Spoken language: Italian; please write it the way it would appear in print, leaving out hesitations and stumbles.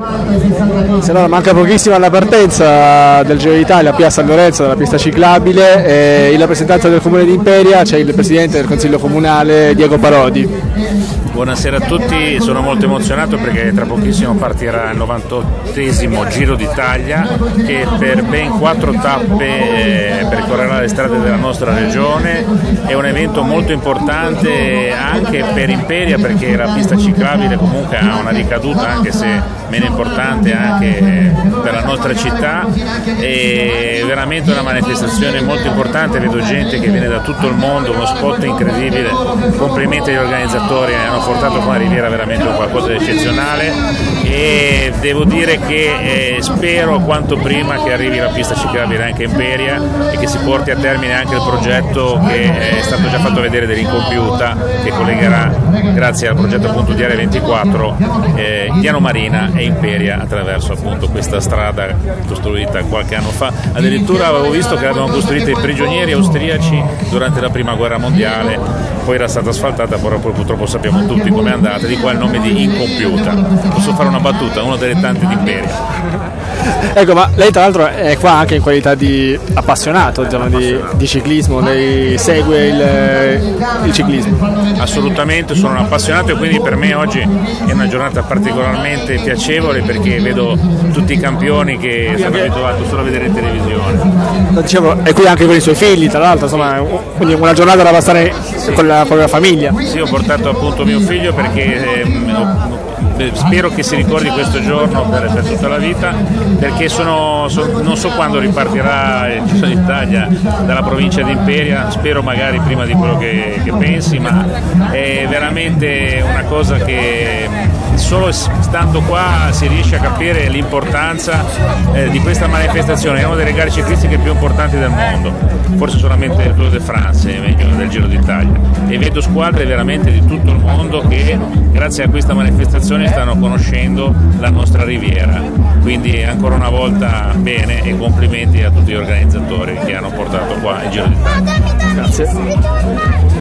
Se no, manca pochissimo alla partenza del Giro d'Italia qui a San Lorenzo, dalla pista ciclabile, e in rappresentanza del Comune di Imperia c'è il Presidente del Consiglio Comunale Diego Parodi. Buonasera a tutti, sono molto emozionato perché tra pochissimo partirà il 98esimo Giro d'Italia che per ben 4 tappe percorrerà le strade della nostra regione. È un evento molto importante anche per Imperia perché la pista ciclabile comunque ha una ricaduta, anche se meno importante, anche per la nostra città. È veramente una manifestazione molto importante, vedo gente che viene da tutto il mondo, uno spot incredibile, complimenti agli organizzatori, hanno portato con la Riviera veramente qualcosa di eccezionale e devo dire che spero quanto prima che arrivi la pista ciclabile anche in Imperia e che si porti a termine anche il progetto che è stato già fatto vedere dell'Incompiuta, che collegherà, grazie al progetto appunto di Area 24, Diano Marina e Imperia attraverso appunto questa strada costruita qualche anno fa. Addirittura avevo visto che l'avevano costruita i prigionieri austriaci durante la prima guerra mondiale, poi era stata asfaltata, però purtroppo sappiamo tutti come è andata, di qua il nome di Incompiuta. Posso fare una battuta, una delle tante di Imperia. Ecco, ma lei tra l'altro è qua anche in qualità di appassionato, diciamo, di ciclismo, lei segue il ciclismo? Assolutamente, sono un appassionato e quindi per me oggi è una giornata particolarmente piacevole perché vedo tutti i campioni che sono abituato solo a vedere in televisione. Dicevo, è qui anche con i suoi figli, tra l'altro, insomma, quindi una giornata da passare con la famiglia. Sì, ho portato appunto mio figlio perché spero che si ricordi questo giorno per tutta la vita, perché non so quando ripartirà il Giro d'Italia dalla provincia di Imperia, spero magari prima di quello che pensi, ma è veramente una cosa che solo stando qua si riesce a capire l'importanza di questa manifestazione. È una delle gare ciclistiche più importanti del mondo, forse solamente il Tour de France è meglio del Giro d'Italia, e vedo squadre veramente di tutto il mondo che grazie a questa manifestazione stanno conoscendo la nostra Riviera, quindi ancora una volta bene e complimenti a tutti gli organizzatori che hanno portato qua il Giro d'Italia. Grazie.